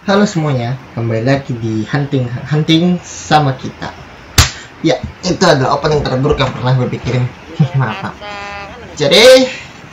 Halo semuanya, kembali lagi di Hunting sama kita. Ya, itu adalah opening terburuk yang pernah gue pikirin. Maaf. Jadi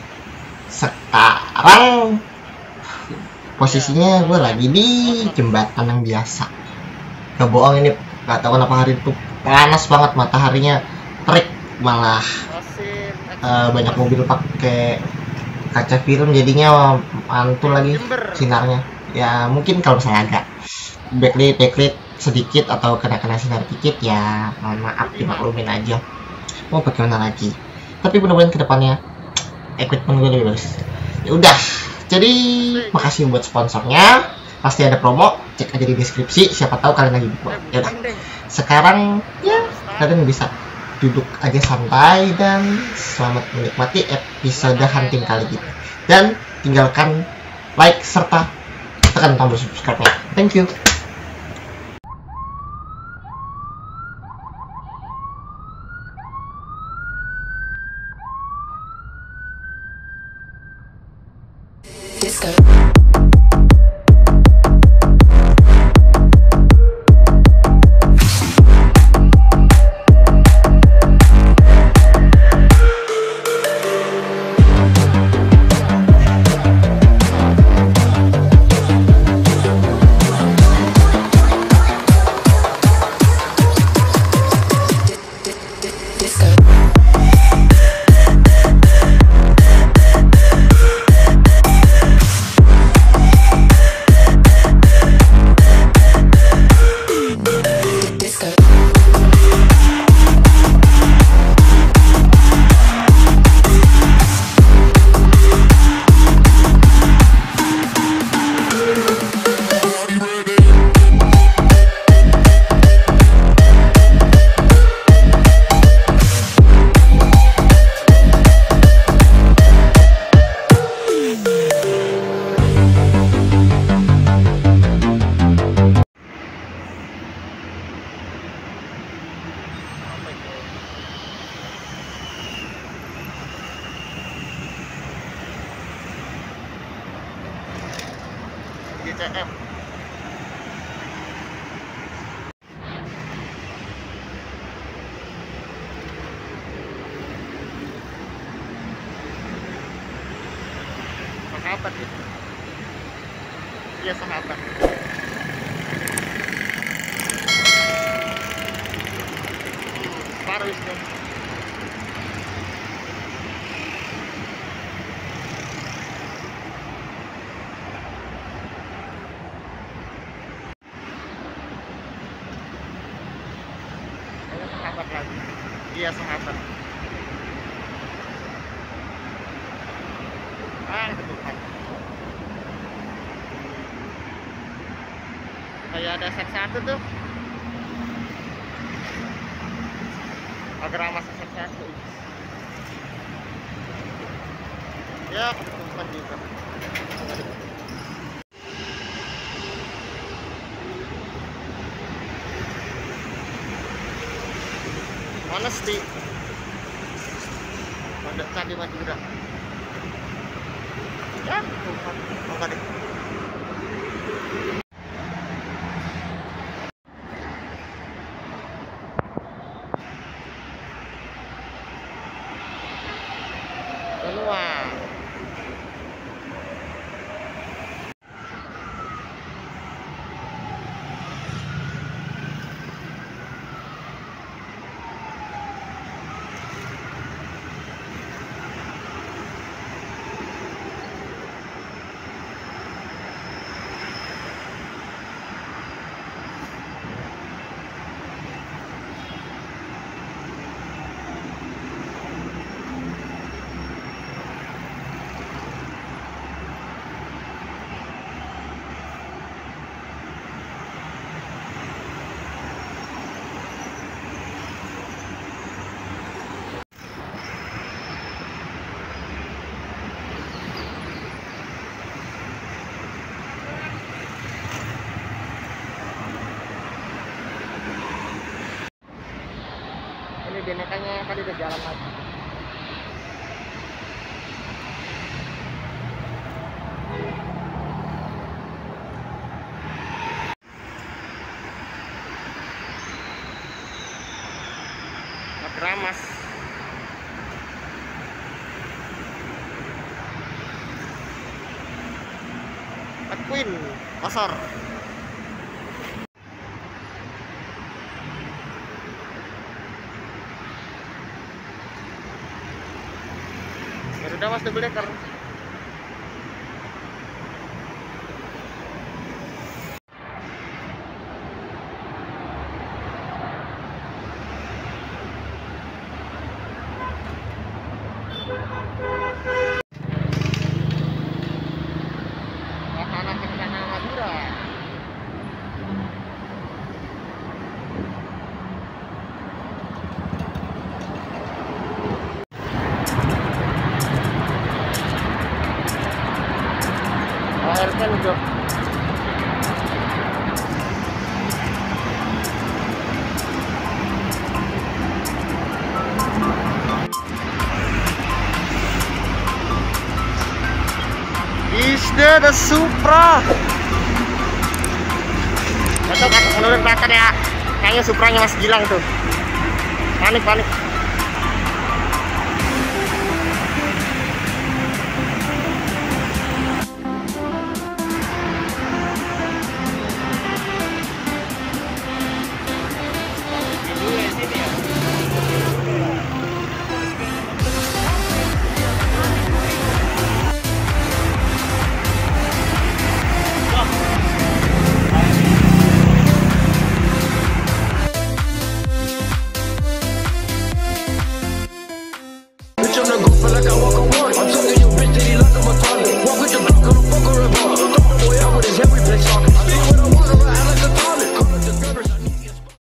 sekarang posisinya gue lagi di jembatan yang biasa. Gak bohong, ini gak tahu kenapa hari itu panas banget, mataharinya terik, malah banyak mobil pakai kaca film, jadinya mantul lagi sinarnya. Ya mungkin kalau misalnya agak backlit sedikit atau kena sinar dikit, ya mohon maaf, dimaklumin aja. Mau bagaimana lagi, tapi mudah-mudahan kedepannya equipment gue lebih bagus. Ya udah, jadi makasih buat sponsornya, pasti ada promo, cek aja di deskripsi, siapa tahu kalian lagi butuh. Ya udah, sekarang ya kalian bisa duduk aja santai dan selamat menikmati episode hunting kali ini, dan tinggalkan like serta tekan tombol subscribe-nya. Thank you. Disco. GCM. Sahabat ya? Iya, sahabat. Paris dong. Sahabat lagi. Iya, sahabat. Ketupat. Kayak ada set satu tuh. Agak ramah set satu. Ya, ketupat juga. Honesty. Pondok Candi Madura. Ya, ketupat. Enggak deh. Benua. Binakannya tadi udah jalan lagi. Keramas. Queen pasar. Ya sudah mas, double decker. Wahana Kencana Madura. Air kan juga. Ada Supra. Menurut kelihatan ya, kayaknya Supranya Mas Gilang tuh. Panik.